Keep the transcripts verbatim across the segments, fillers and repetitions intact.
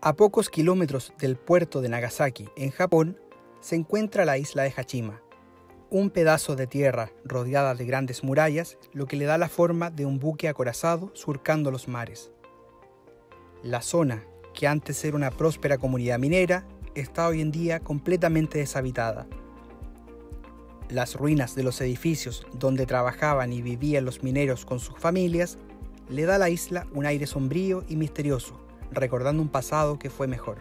A pocos kilómetros del puerto de Nagasaki, en Japón, se encuentra la isla de Hachima, un pedazo de tierra rodeada de grandes murallas, lo que le da la forma de un buque acorazado surcando los mares. La zona, que antes era una próspera comunidad minera, está hoy en día completamente deshabitada. Las ruinas de los edificios donde trabajaban y vivían los mineros con sus familias le da a la isla un aire sombrío y misterioso, recordando un pasado que fue mejor.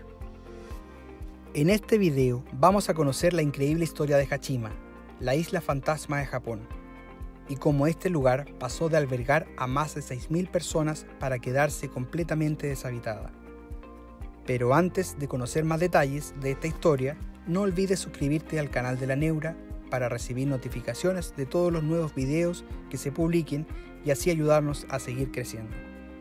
En este video vamos a conocer la increíble historia de Hachima, la isla fantasma de Japón, y cómo este lugar pasó de albergar a más de seis mil personas para quedarse completamente deshabitada. Pero antes de conocer más detalles de esta historia, no olvides suscribirte al canal de La Neura para recibir notificaciones de todos los nuevos videos que se publiquen y así ayudarnos a seguir creciendo.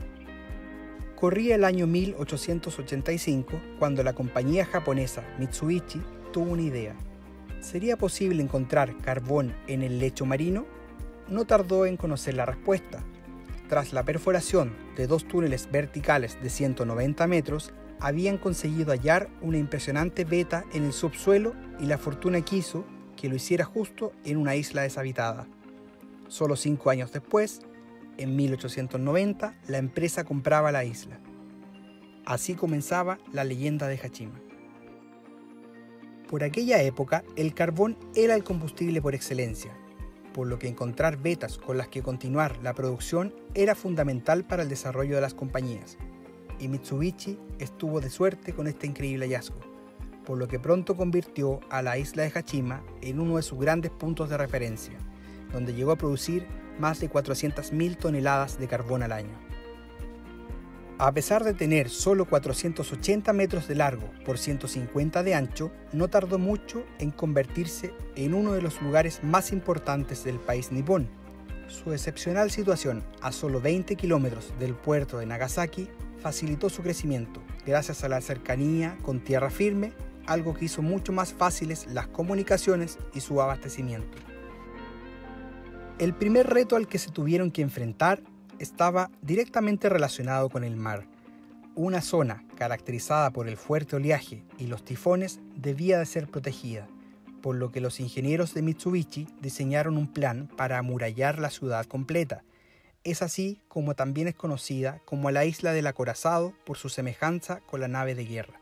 Corría el año mil ochocientos ochenta y cinco cuando la compañía japonesa Mitsubishi tuvo una idea. ¿Sería posible encontrar carbón en el lecho marino? No tardó en conocer la respuesta. Tras la perforación de dos túneles verticales de ciento noventa metros, habían conseguido hallar una impresionante veta en el subsuelo y la fortuna quiso que lo hiciera justo en una isla deshabitada. Solo cinco años después, en mil ochocientos noventa, la empresa compraba la isla. Así comenzaba la leyenda de Hachima. Por aquella época, el carbón era el combustible por excelencia, por lo que encontrar vetas con las que continuar la producción era fundamental para el desarrollo de las compañías. Y Mitsubishi estuvo de suerte con este increíble hallazgo, por lo que pronto convirtió a la isla de Hachima en uno de sus grandes puntos de referencia, donde llegó a producir más de cuatrocientas mil toneladas de carbón al año. A pesar de tener solo cuatrocientos ochenta metros de largo por ciento cincuenta de ancho, no tardó mucho en convertirse en uno de los lugares más importantes del país nipón. Su excepcional situación a solo veinte kilómetros del puerto de Nagasaki facilitó su crecimiento, gracias a la cercanía con tierra firme, algo que hizo mucho más fáciles las comunicaciones y su abastecimiento. El primer reto al que se tuvieron que enfrentar estaba directamente relacionado con el mar. Una zona caracterizada por el fuerte oleaje y los tifones debía de ser protegida, por lo que los ingenieros de Mitsubishi diseñaron un plan para amurallar la ciudad completa. Es así como también es conocida como la isla del acorazado por su semejanza con la nave de guerra.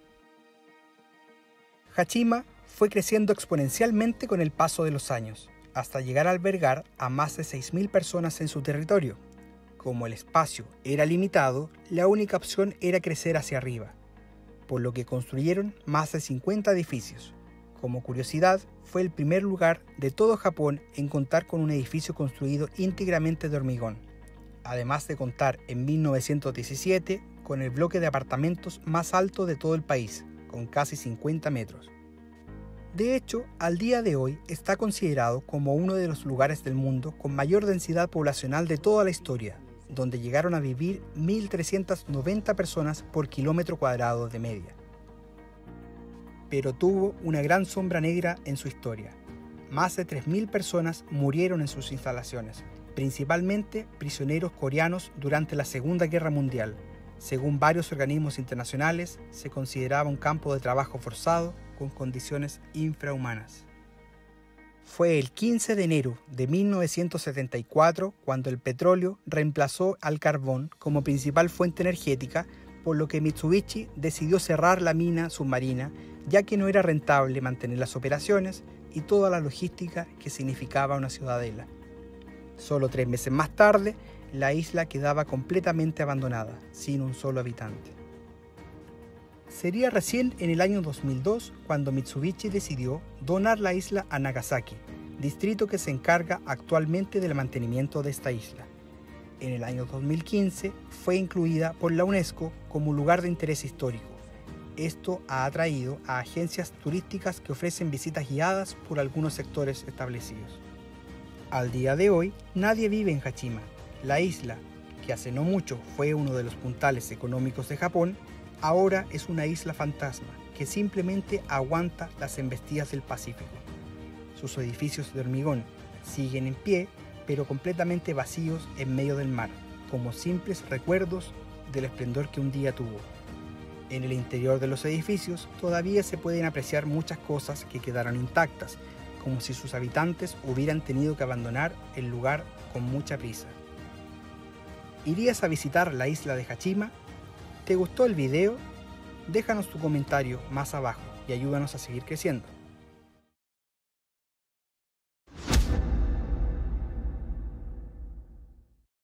Hachima fue creciendo exponencialmente con el paso de los años, hasta llegar a albergar a más de seis mil personas en su territorio. Como el espacio era limitado, la única opción era crecer hacia arriba, por lo que construyeron más de cincuenta edificios. Como curiosidad, fue el primer lugar de todo Japón en contar con un edificio construido íntegramente de hormigón, además de contar en mil novecientos diecisiete con el bloque de apartamentos más alto de todo el país, con casi cincuenta metros. De hecho, al día de hoy está considerado como uno de los lugares del mundo con mayor densidad poblacional de toda la historia, donde llegaron a vivir mil trescientas noventa personas por kilómetro cuadrado de media. Pero tuvo una gran sombra negra en su historia. Más de tres mil personas murieron en sus instalaciones, principalmente prisioneros coreanos durante la Segunda Guerra Mundial. Según varios organismos internacionales, se consideraba un campo de trabajo forzado con condiciones infrahumanas. Fue el quince de enero de mil novecientos setenta y cuatro cuando el petróleo reemplazó al carbón como principal fuente energética, por lo que Mitsubishi decidió cerrar la mina submarina, ya que no era rentable mantener las operaciones y toda la logística que significaba una ciudadela. Solo tres meses más tarde, la isla quedaba completamente abandonada, sin un solo habitante. Sería recién en el año dos mil dos cuando Mitsubishi decidió donar la isla a Nagasaki, distrito que se encarga actualmente del mantenimiento de esta isla. En el año dos mil quince fue incluida por la UNESCO como lugar de interés histórico. Esto ha atraído a agencias turísticas que ofrecen visitas guiadas por algunos sectores establecidos. Al día de hoy, nadie vive en Hachima. La isla, que hace no mucho fue uno de los puntales económicos de Japón, ahora es una isla fantasma que simplemente aguanta las embestidas del Pacífico. Sus edificios de hormigón siguen en pie, pero completamente vacíos en medio del mar, como simples recuerdos del esplendor que un día tuvo. En el interior de los edificios todavía se pueden apreciar muchas cosas que quedaron intactas, como si sus habitantes hubieran tenido que abandonar el lugar con mucha prisa. ¿Irías a visitar la isla de Hachima? ¿Te gustó el video? Déjanos tu comentario más abajo y ayúdanos a seguir creciendo.